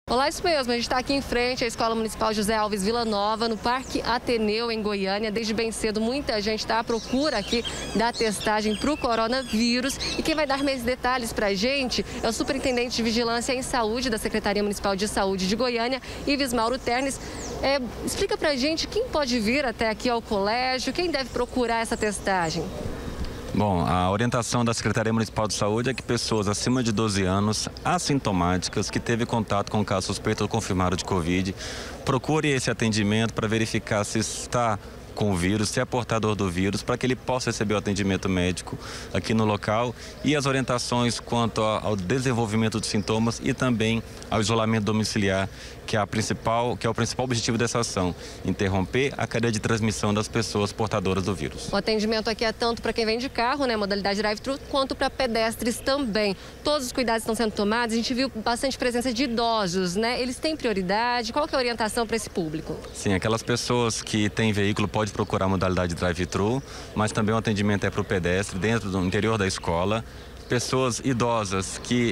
Olá, isso mesmo, a gente está aqui em frente à Escola Municipal José Alves Vila Nova, no Parque Ateneu, em Goiânia. Desde bem cedo, muita gente está à procura aqui da testagem para o coronavírus. E quem vai dar mais detalhes para a gente é o Superintendente de Vigilância em Saúde da Secretaria Municipal de Saúde de Goiânia, Ives Mauro Ternes. Explica para a gente quem pode vir até aqui ao colégio, quem deve procurar essa testagem. Bom, a orientação da Secretaria Municipal de Saúde é que pessoas acima de 12 anos, assintomáticas, que teve contato com caso suspeito ou confirmado de Covid, procure esse atendimento para verificar se está com o vírus, se é portador do vírus, para que ele possa receber o atendimento médico aqui no local e as orientações quanto ao desenvolvimento de sintomas e também ao isolamento domiciliar, que é o principal objetivo dessa ação, interromper a cadeia de transmissão das pessoas portadoras do vírus. O atendimento aqui é tanto para quem vem de carro, né, modalidade drive-thru, quanto para pedestres também. Todos os cuidados estão sendo tomados, a gente viu bastante presença de idosos, né? Eles têm prioridade? Qual que é a orientação para esse público? Sim, aquelas pessoas que têm veículo podem procurar a modalidade drive-thru, mas também o atendimento é para o pedestre dentro do interior da escola. Pessoas idosas que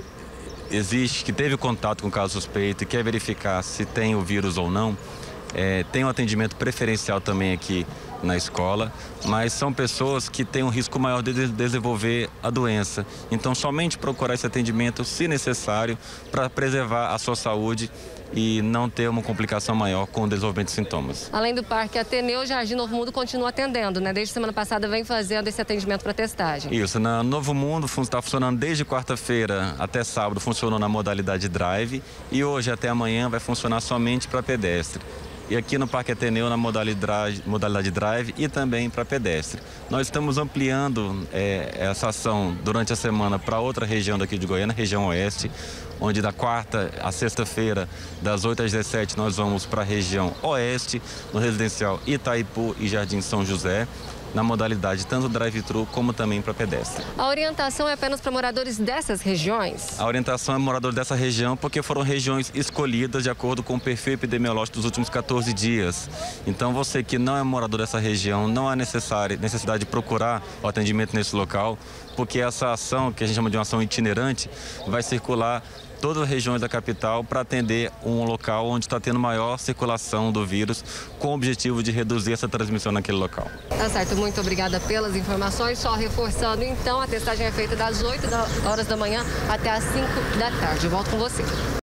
teve contato com caso suspeito e quer verificar se tem o vírus ou não, tem um atendimento preferencial também aqui na escola, mas são pessoas que têm um risco maior de desenvolver a doença. Então, somente procurar esse atendimento, se necessário, para preservar a sua saúde e não ter uma complicação maior com o desenvolvimento de sintomas. Além do Parque Ateneu, o Jardim Novo Mundo continua atendendo, né? Desde semana passada vem fazendo esse atendimento para testagem. Isso, na Novo Mundo está funcionando desde quarta-feira até sábado, funcionou na modalidade drive e hoje até amanhã vai funcionar somente para pedestre. E aqui no Parque Ateneu na modalidade drive e também para pedestre. Nós estamos ampliando essa ação durante a semana para outra região daqui de Goiânia, região oeste, onde da quarta a sexta-feira, das 8 às 17, nós vamos para a região oeste, no residencial Itaipu e Jardim São José, na modalidade tanto drive-thru como também para pedestre. A orientação é apenas para moradores dessas regiões? A orientação é morador dessa região porque foram regiões escolhidas de acordo com o perfil epidemiológico dos últimos 14 dias. Então você que não é morador dessa região, não há necessidade de procurar o atendimento nesse local, porque essa ação, que a gente chama de uma ação itinerante, vai circular todas as regiões da capital para atender um local onde está tendo maior circulação do vírus, com o objetivo de reduzir essa transmissão naquele local. Tá certo, muito obrigada pelas informações. Só reforçando, então, a testagem é feita das 8 horas da manhã até as 5 da tarde. Eu volto com você.